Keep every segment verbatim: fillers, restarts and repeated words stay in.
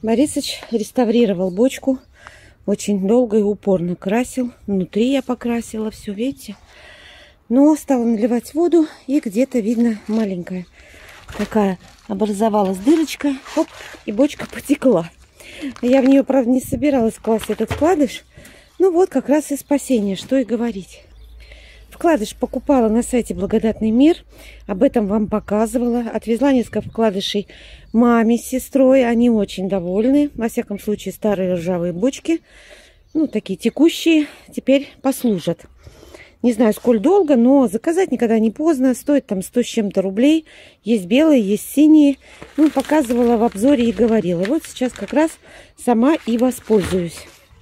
Борисыч реставрировал бочку. Очень долго и упорно красил. Внутри я покрасила все, видите? Но стала наливать воду, и где-то, видно, маленькая такая образовалась дырочка. Оп, и бочка потекла. Я в нее, правда, не собиралась класть этот вкладыш. Ну вот, как раз и спасение, что и говорить. Вкладыш покупала на сайте Благодатный мир. Об этом вам показывала. Отвезла несколько вкладышей маме с сестрой. Они очень довольны. Во всяком случае, старые ржавые бочки, ну, такие текущие, теперь послужат. Не знаю, сколь долго, но заказать никогда не поздно. Стоит там сто с чем-то рублей. Есть белые, есть синие. Ну, показывала в обзоре и говорила. Вот сейчас как раз сама и воспользуюсь.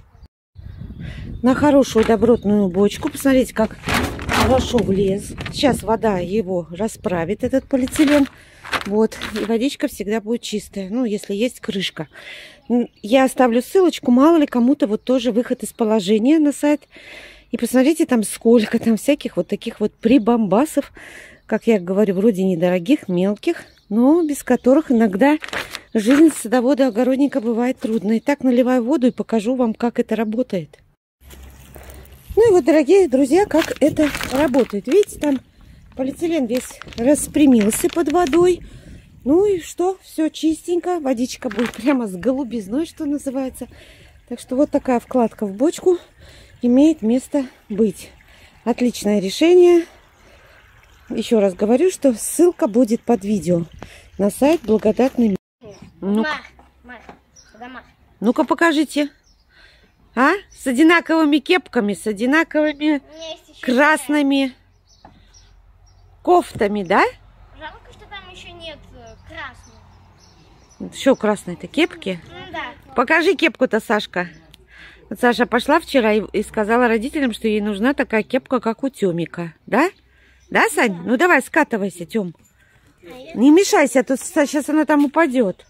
На хорошую добротную бочку. Посмотрите, как хорошо влез. Сейчас вода его расправит, этот полиэтилен. Вот. И водичка всегда будет чистая. Ну, если есть крышка. Я оставлю ссылочку. Мало ли кому-то вот тоже выход из положения на сайт. И посмотрите, там сколько там всяких вот таких вот прибамбасов. Как я говорю, вроде недорогих, мелких. Но без которых иногда жизнь садовода-огородника бывает трудной. Итак, наливаю воду и покажу вам, как это работает. Ну и вот, дорогие друзья, как это работает. Видите, там полиэтилен весь распрямился под водой. Ну и что? Все чистенько. Водичка будет прямо с голубизной, что называется. Так что вот такая вкладка в бочку имеет место быть. Отличное решение. Еще раз говорю, что ссылка будет под видео на сайт Благодатный мир. Ну-ка, ну-ка покажите. А? С одинаковыми кепками, с одинаковыми красными кофтами, да? Жалко, что там еще нет красной. Что красные-то? Кепки? Ну да. Покажи кепку-то, Сашка. Вот Саша пошла вчера и, и сказала родителям, что ей нужна такая кепка, как у Тёмика. Да? Да, Сань? Ну давай, скатывайся, Тём. Не мешайся, а то сейчас она там упадет.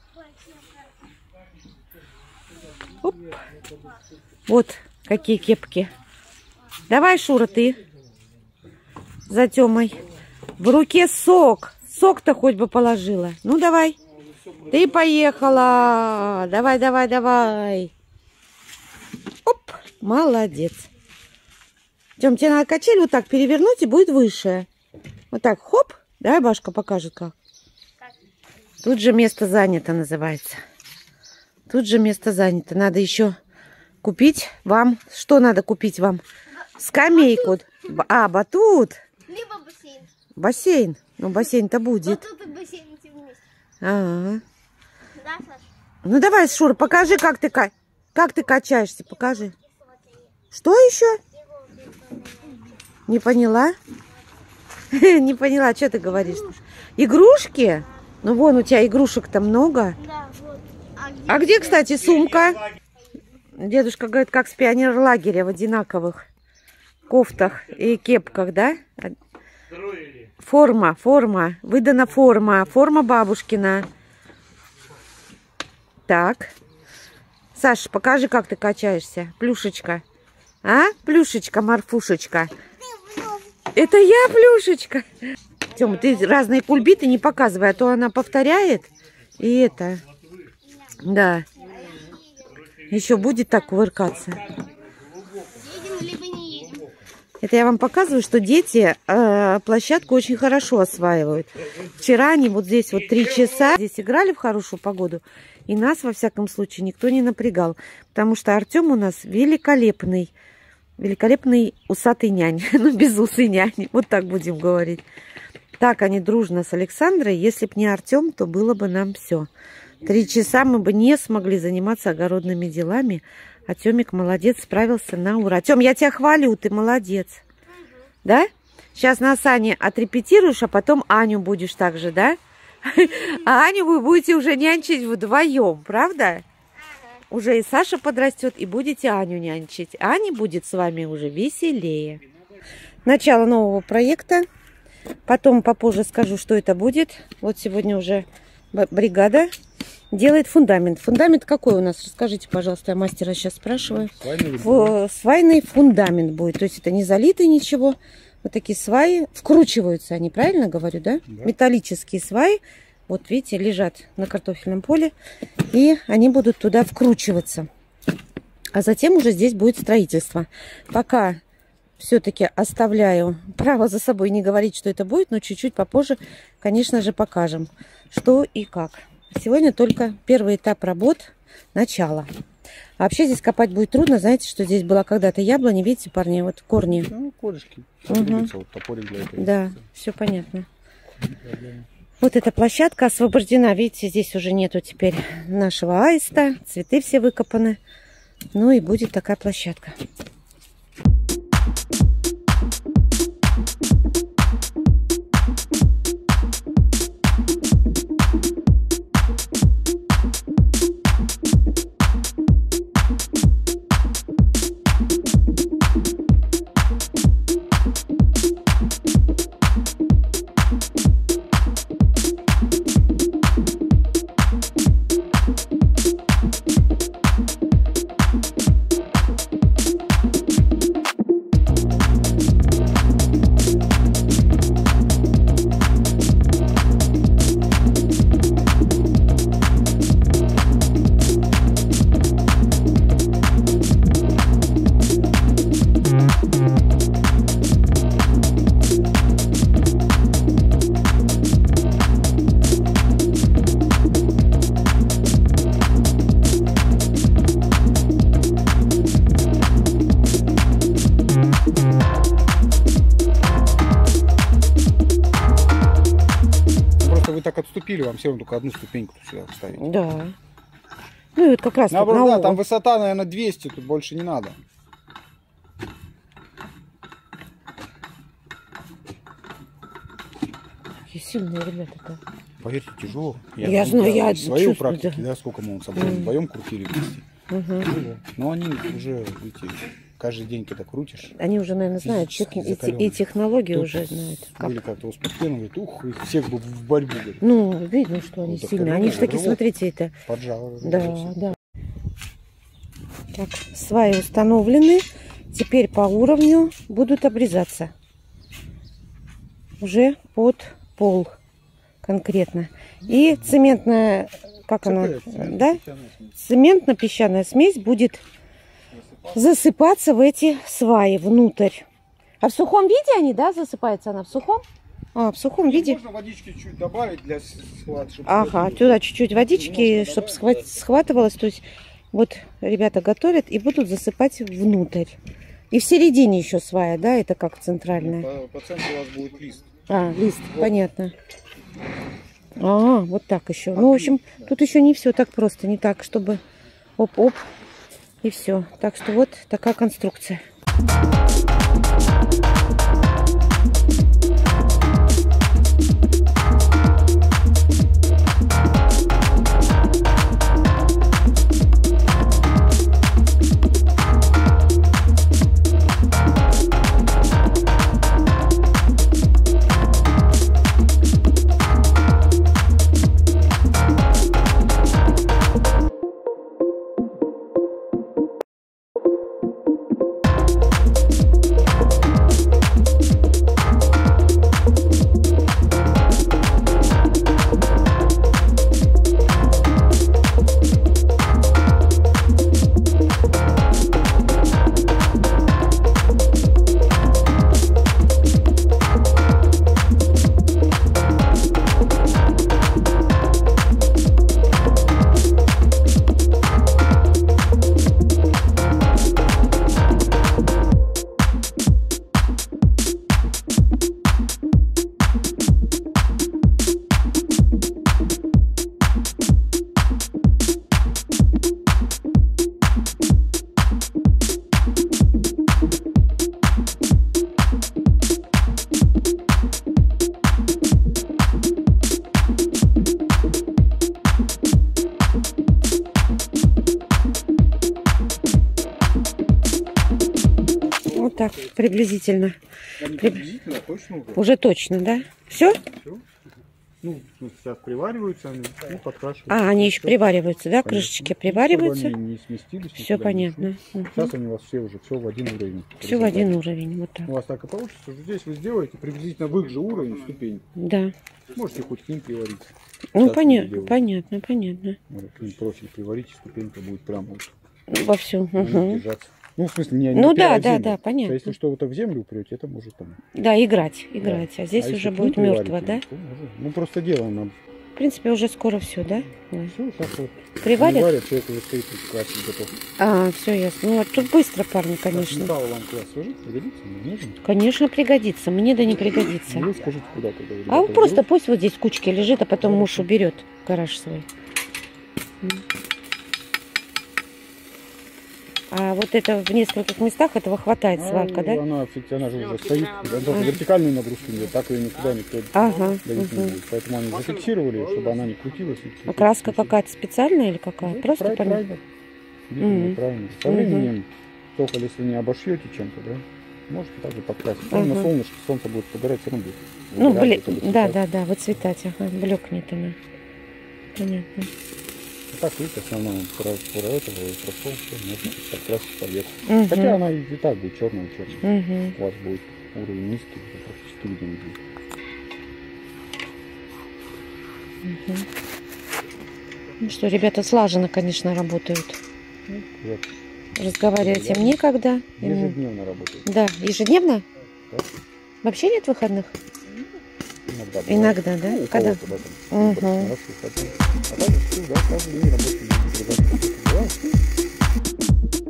Оп. Вот какие кепки. Давай, Шура, ты за Тёмой. В руке сок. Сок-то хоть бы положила. Ну, давай. Ты поехала. Давай, давай, давай. Оп, молодец. Тём, тебе надо качель вот так перевернуть, и будет выше. Вот так, хоп. Давай Башка покажет, как. Тут же место занято называется. Тут же место занято. Надо еще купить вам. Что надо купить вам? Скамейку. А, батут. Либо бассейн. Бассейн. Ну, бассейн-то будет. Батут и бассейн вместе. А-а-а. Да, Саш? Ну, давай, Шура, покажи, как ты, как ты качаешься. Покажи. Что еще? Не поняла? Не поняла, что ты говоришь? Игрушки? Ну, вон у тебя игрушек-то много. Да, вот. А где, кстати, сумка? Дедушка говорит, как с пионерлагеря в одинаковых кофтах и кепках, да? Форма, форма. Выдана форма. Форма бабушкина. Так. Саш, покажи, как ты качаешься. Плюшечка. А? Плюшечка, Марфушечка. Это я, Плюшечка. Тёма, ты разные кульбиты не показывай, а то она повторяет. И это... Да. Еще будет так кувыркаться. Едем либо не едем. Это я вам показываю, что дети э, площадку очень хорошо осваивают. Вчера они вот здесь вот три часа здесь играли в хорошую погоду. И нас, во всяком случае, никто не напрягал. Потому что Артем у нас великолепный. Великолепный усатый нянь. Ну, безусый нянь. Вот так будем говорить. Так они дружно с Александрой. Если б не Артем, то было бы нам все. Три часа мы бы не смогли заниматься огородными делами. А Тёмик молодец, справился на ура. Тём, я тебя хвалю, ты молодец. Угу. Да? Сейчас на Сане отрепетируешь, а потом Аню будешь так же, да? А Аню вы будете уже нянчить вдвоем, правда? Уже и Саша подрастет, и будете Аню нянчить. Аня будет с вами уже веселее. Начало нового проекта. Потом попозже скажу, что это будет. Вот сегодня уже бригада делает фундамент. Фундамент какой у нас? Расскажите, пожалуйста, я мастера сейчас спрашиваю. Свайный, свайный фундамент будет. То есть это не залитый ничего. Вот такие сваи. Вкручиваются они, правильно говорю, да? Да. Металлические сваи Вот видите, лежат на картофельном поле. И они будут туда вкручиваться. А затем уже здесь будет строительство. Пока все-таки оставляю право за собой не говорить, что это будет, но чуть-чуть попозже, конечно же, покажем, что и как. Сегодня только первый этап работ, начало. А вообще здесь копать будет трудно. Знаете, что здесь была когда-то яблоня, видите, парни, вот корни. Ну, корешки. Угу. Вот топорик для этого. Да, все понятно. Вот эта площадка освобождена. Видите, здесь уже нету теперь нашего аиста. Цветы все выкопаны. Ну и будет такая площадка. Так отступили, вам все равно только одну ступеньку сюда вставить. Да. Ну и вот как раз наоборот, на да, там высота, наверное, двести, тут больше не надо. Какие сильные ребята-то. Поверьте, тяжело. Я, я знаю, я свою чувствую, практику, да. да, сколько мы с собой вдвоем крутили вместе. Угу. Но они уже, видите, каждый день, когда крутишь. Они уже, наверное, знают тех... и, и технологии тут уже знают. Как... Были как-то у спортсменов, говорят, ух, их всех бы в борьбу. Говорят. Ну, видно, что они ну, сильные. Они же такие, смотрите, это... Поджало. Да, да. Так, сваи установлены. Теперь по уровню будут обрезаться. Уже под пол конкретно. И цементная, как она, да? Цементно-песчаная смесь будет засыпаться в эти сваи внутрь. А в сухом виде они, да, засыпается она в сухом? А, в сухом виде. Можно водички чуть добавить для схват, чтобы ага, туда чуть-чуть водички, чтобы схват... схватывалось. То есть вот ребята готовят и будут засыпать внутрь. И в середине еще свая, да, это как центральная. По, по центру у вас будет лист. А, лист, вот. Понятно. А, вот так еще. Ну, в общем, тут еще не все так просто, не так, чтобы оп-оп и все. Так что вот такая конструкция. Вот так, приблизительно. Приблизительно, точно уже. Уже точно, да? Все? Все. Ну, сейчас привариваются, они ну, подкрашиваются. А, они еще привариваются, да? Крышечки привариваются. Они не сместились. Все понятно. Угу. Сейчас они у вас все уже все в один уровень. Все в один уровень, вот так. У вас так и получится, что здесь вы сделаете приблизительно в их же уровень ступень. Да. Можете хоть к ним приварить. Ну, Сейчас поня... они делают. понятно, понятно. Вот, и профиль приварить, ступенька будет прямо вот Во всю. на них Угу. держаться. Ну, в смысле, не, не Ну упирая да, в да, землю. да, понятно. А если что-то в землю упрете, это может там... Да, играть, играть. А здесь А уже если будет пнуть мертво, приварить, да? то уже- Ну, просто делаем нам. В принципе, уже скоро все, да? Да. Все, сейчас вот. Приварят? Варят, человек уже стоит, вот, красить готов. А, все ясно. Ну, а тут быстро, парни, конечно. Металл вам класс сложить, пригодится? Не нужен? Конечно, пригодится. Мне да не пригодится. Ну, вы скажите, куда тогда? А ребята вот просто берут? пусть вот здесь в кучке лежит, а потом муж уберет гараж свой. А вот это в нескольких местах этого хватает А, сварка, да? Она, она же уже стоит. Она только вертикальную нагрузку идет, так ее никуда никто Ага. давить не Угу. будет. Поэтому они зафиксировали, ее, чтобы она не крутилась. и- А краска какая-то специальная или какая? Ну, Просто прай- понятно. праймер. Битумный Мгм. праймер. Со Мгм. временем, только если не обошьете чем-то, да, можете также подкрасить. Ну, на Ага. солнышке солнце будет погорать, все равно будет. Ну, выгорать, бле... это будет да, цветать. да, да, выцветать, ага, блекнет она. Понятно. А так, видите, основной про, про этого и прошел, все, можно подкрасить поверх. Мгм. Хотя она и, и так будет черная, черная. Мгм. У вас будет уровень низкий, уже практически видно не будет. Мгм. Ну что, ребята слаженно, конечно, работают. Ну, вот. Разговаривать им Да. некогда. Им- Ежедневно работает. Да, ежедневно? Да. Вообще нет выходных? Иногда. бывает. Иногда, да? Ну, у Когда? кого-то, да, там, Мгм. выборочно раз выходной. А так, всё, да, каждый день работаем. Другая работа. Да.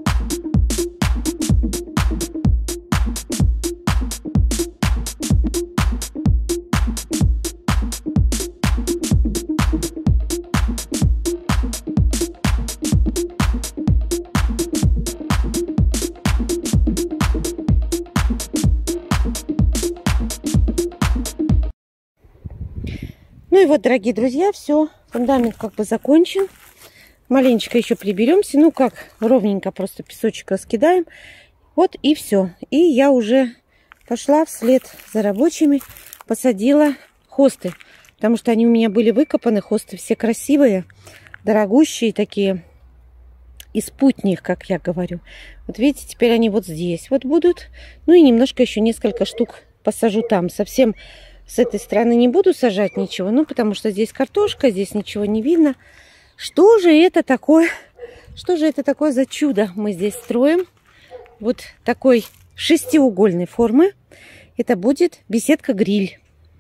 Ну и вот, дорогие друзья, все, фундамент как бы закончен. Маленечко еще приберемся. Ну как, ровненько просто песочек раскидаем. Вот и все. И я уже пошла вслед за рабочими, посадила хосты. Потому что они у меня были выкопаны, хосты все красивые, дорогущие такие. Из путних, как я говорю. Вот видите, теперь они вот здесь вот будут. Ну и немножко еще несколько штук посажу там. Совсем с этой стороны не буду сажать ничего. Ну, потому что здесь картошка, здесь ничего не видно. Что же это такое? Что же это такое за чудо мы здесь строим? Вот такой шестиугольной формы. Это будет беседка-гриль.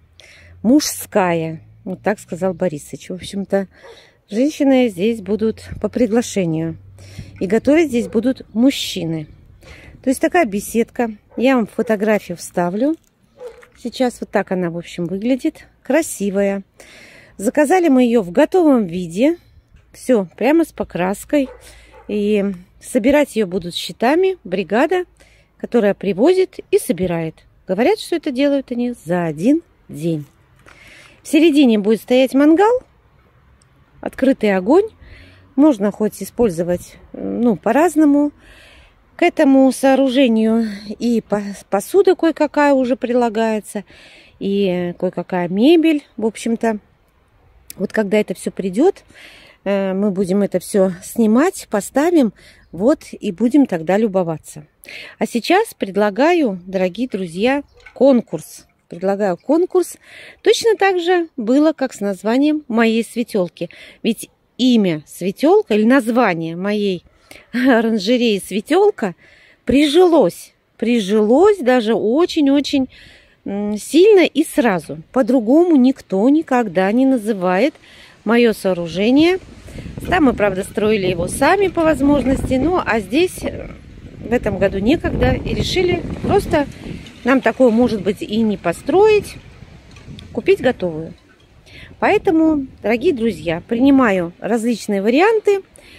Мужская. Вот так сказал Борисыч. В общем-то, женщины здесь будут по приглашению. И готовить здесь будут мужчины. То есть такая беседка. Я вам фотографию вставлю. Сейчас вот так она, в общем, выглядит. Красивая. Заказали мы ее в готовом виде. Все, прямо с покраской. И собирать ее будут щитами бригада, которая привозит и собирает. Говорят, что это делают они за один день. В середине будет стоять мангал. Открытый огонь. Можно хоть использовать, ну, по-разному. К этому сооружению и посуда кое-какая уже прилагается, и кое-какая мебель. В общем-то, вот когда это все придет, мы будем это все снимать, поставим, вот, и будем тогда любоваться. А сейчас предлагаю, дорогие друзья, конкурс. Предлагаю конкурс. Точно так же было, как с названием моей светелки. Ведь имя светелка или название моей оранжереи светелка прижилось. Прижилось даже очень-очень сильно и сразу. По-другому никто никогда не называет мое сооружение. Там мы, правда, строили его сами по возможности. Ну, а здесь в этом году некогда. И решили просто, нам такое, может быть, и не построить, купить готовую. Поэтому, дорогие друзья, принимаю различные варианты.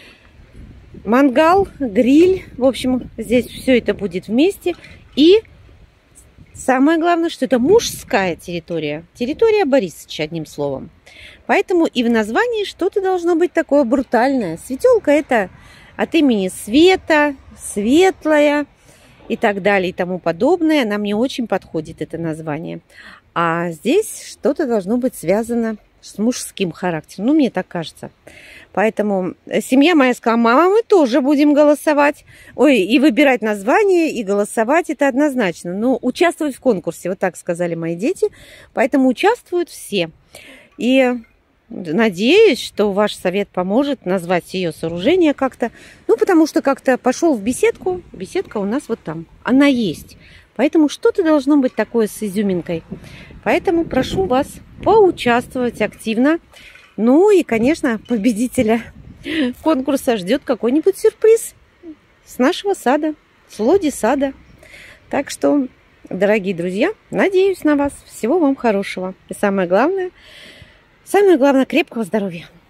Мангал, гриль. В общем, здесь все это будет вместе. И самое главное, что это мужская территория. Территория Борисыча, одним словом. Поэтому и в названии что-то должно быть такое брутальное. Светелка — это от имени Света, светлая и так далее и тому подобное. Нам не очень подходит это название. А здесь что-то должно быть связано с мужским характером. Ну, мне так кажется. Поэтому семья моя сказала: мама, мы тоже будем голосовать. Ой, и выбирать название, и голосовать — это однозначно. Но участвовать в конкурсе, вот так сказали мои дети. Поэтому участвуют все. И надеюсь, что ваш совет поможет назвать ее сооружение как-то. Ну, потому что как-то пошел в беседку. Беседка у нас вот там. Она есть. Поэтому что-то должно быть такое с изюминкой. Поэтому прошу вас поучаствовать активно. Ну и, конечно, победителя конкурса ждет какой-нибудь сюрприз с нашего сада, с лоди сада. Так что, дорогие друзья, надеюсь на вас. Всего вам хорошего. И самое главное, самое главное, крепкого здоровья.